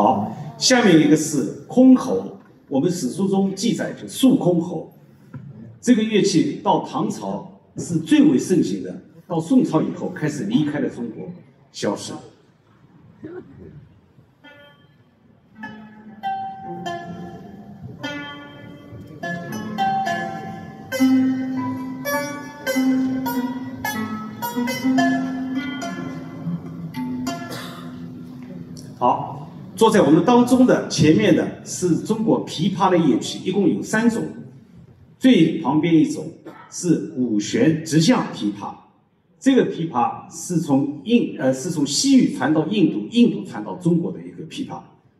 好，下面一个是箜篌，我们史书中记载就竖箜篌，这个乐器到唐朝是最为盛行的，到宋朝以后开始离开了中国，消失。好，坐在我们当中的前面的是中国琵琶的乐器，一共有3种。最旁边一种是五弦直向琵琶，这个琵琶是从西域传到印度，印度传到中国的一个琵琶。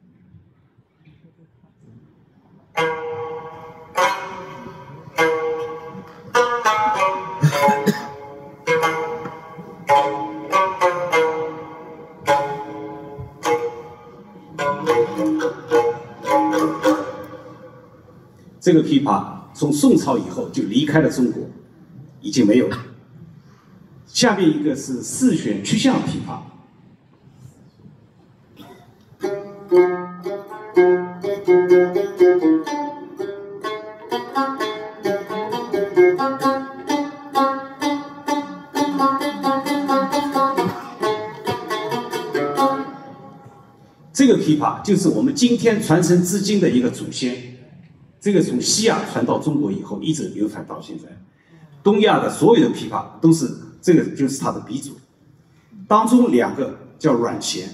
这个琵琶从宋朝以后就离开了中国，已经没有了。下面一个是4弦曲项琵琶，这个琵琶就是我们今天传承至今的一个祖先。这个从西亚传到中国以后，一直流传到现在。东亚的所有的琵琶都是这个，就是它的鼻祖。当中2个叫软弦，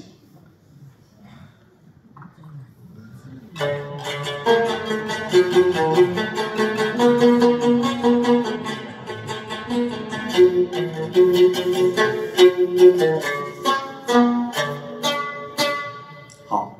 好。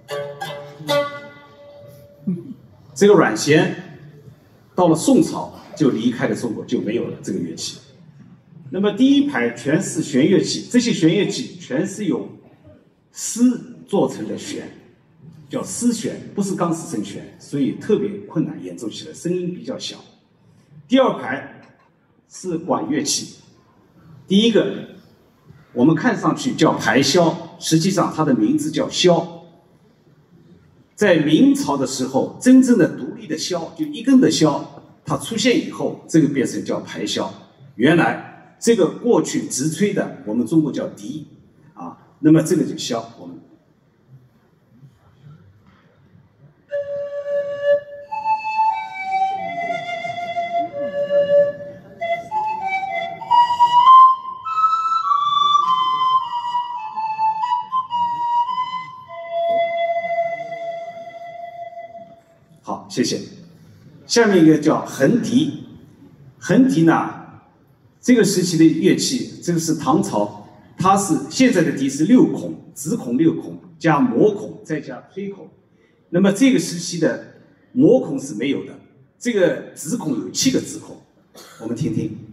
这个软弦到了宋朝就离开了中国，就没有了这个乐器。那么第一排全是弦乐器，这些弦乐器全是用丝做成的弦，叫丝弦，不是钢丝绳弦，所以特别困难，演奏起来声音比较小。第2排是管乐器，第一个我们看上去叫排箫，实际上它的名字叫箫。在明朝的时候，真正的独立的箫，就一根的箫，它出现以后，这个变成叫排箫。原来这个过去直吹的，我们中国叫笛啊，那么这个就箫。我们好，谢谢。下面一个叫横笛，横笛呢，这个时期的乐器，这个是唐朝，它是现在的笛是6孔，直孔6孔加磨孔再加推孔。那么这个时期的磨孔是没有的，这个直孔有7个直孔，我们听听。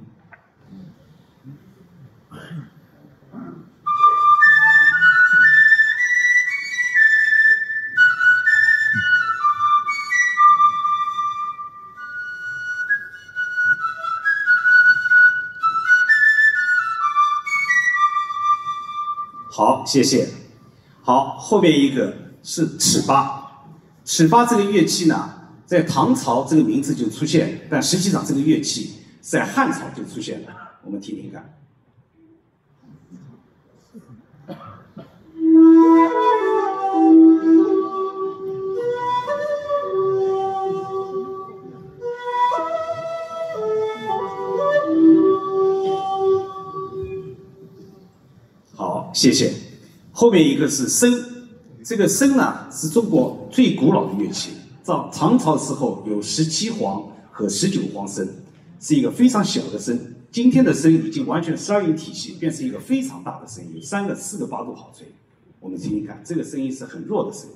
好，谢谢。好，后面一个是尺八。尺八这个乐器呢，在唐朝这个名字就出现，但实际上这个乐器在汉朝就出现了。我们听听看。好，谢谢。后面一个是笙，这个笙呢是中国最古老的乐器，在唐朝时候有17簧和19簧笙，是一个非常小的笙。今天的笙已经完全12音体系，变成一个非常大的声音，有3个、4个八度好吹。我们听听看，这个声音是很弱的声音。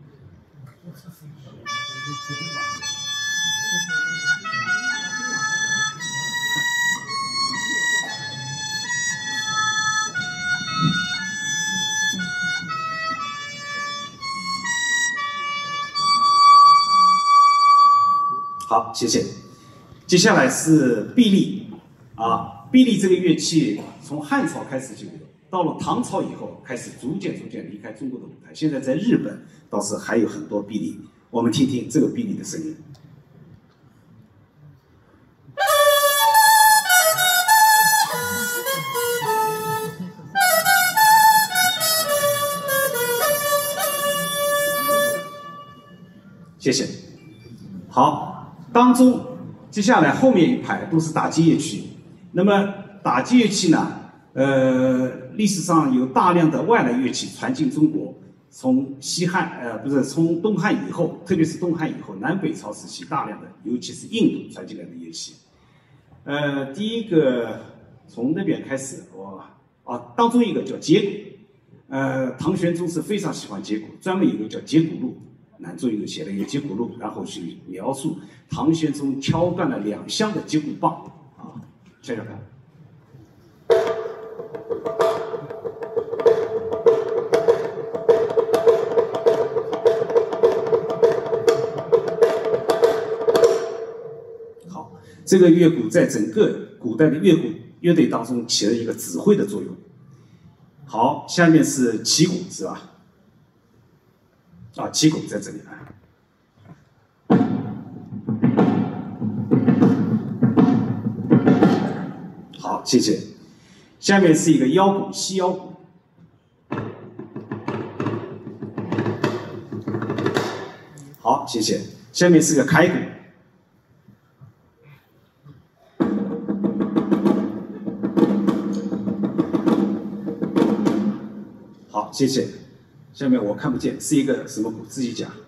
好，谢谢。接下来是筚丽啊，筚丽这个乐器从汉朝开始就有， 到了唐朝以后，开始逐渐离开中国的舞台。现在在日本倒是还有很多碧丽，我们听听这个碧丽的声音。谢谢。好，当中接下来后面一排都是打击乐器。那么打击乐器呢？历史上有大量的外来乐器传进中国，从从东汉以后，特别是东汉以后，南北朝时期大量的，尤其是印度传进来的乐器。第一个从那边开始，当中一个叫节鼓，唐玄宗是非常喜欢节鼓，专门有个叫《节鼓录》，南宗有写了一个《节鼓录》，然后去描述唐玄宗敲断了2箱的节鼓棒啊，想想看。这个乐鼓在整个古代的乐队当中起了一个指挥的作用。好，下面是旗鼓，是吧？旗鼓在这里啊。好，谢谢。下面是一个腰鼓，西腰鼓。好，谢谢。下面是个开鼓。好，谢谢。下面我看不见，是一个什么鼓？自己讲。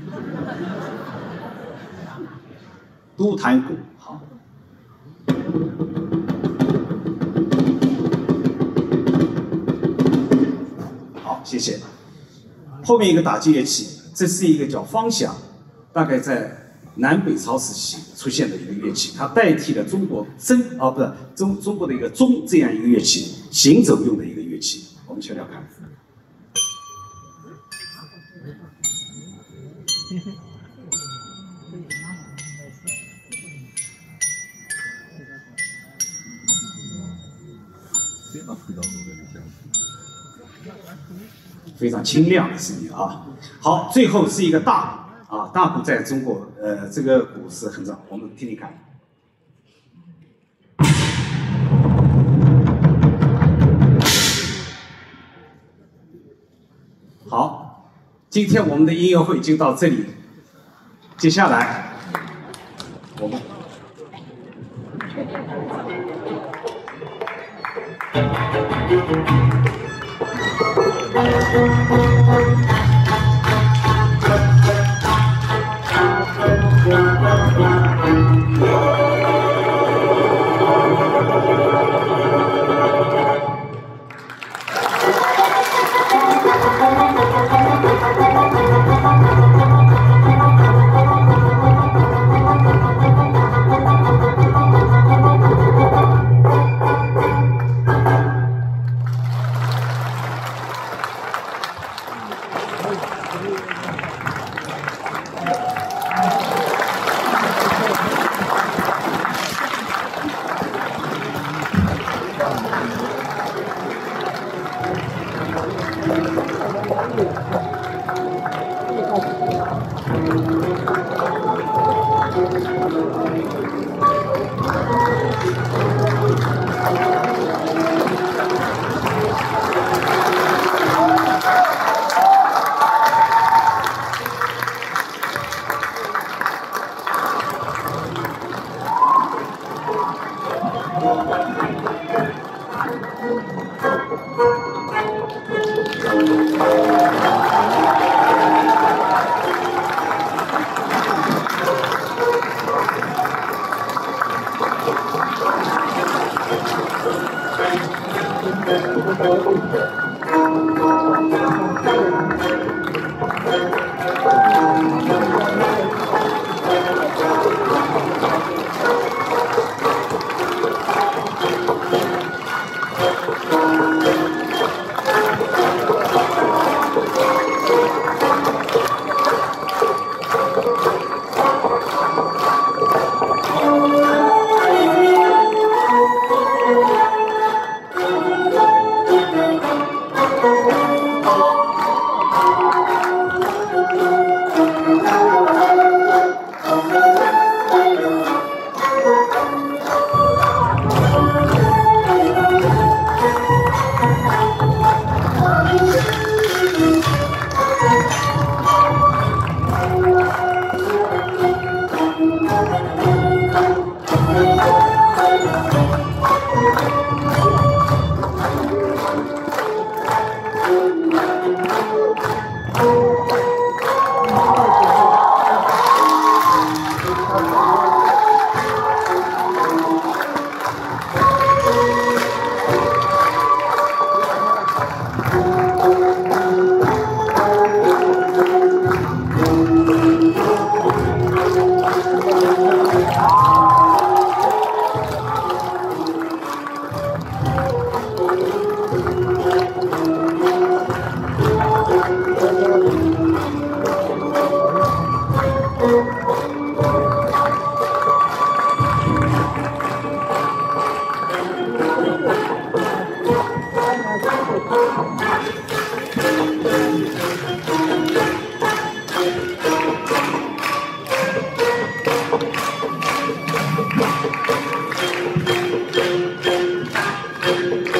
都弹鼓。好。好，谢谢。后面一个打击乐器，这是一个叫方响，大概在南北朝时期出现的一个乐器，它代替了中国中国的一个钟这样一个乐器，行走用的一个乐器。我们瞧瞧看。非常清亮的声音啊！好，最后是一个大鼓啊，大鼓在中国这个鼓是很早，我们听听看。好，今天我们的音乐会就到这里，接下来我们。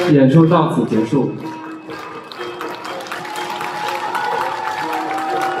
演出到此结束。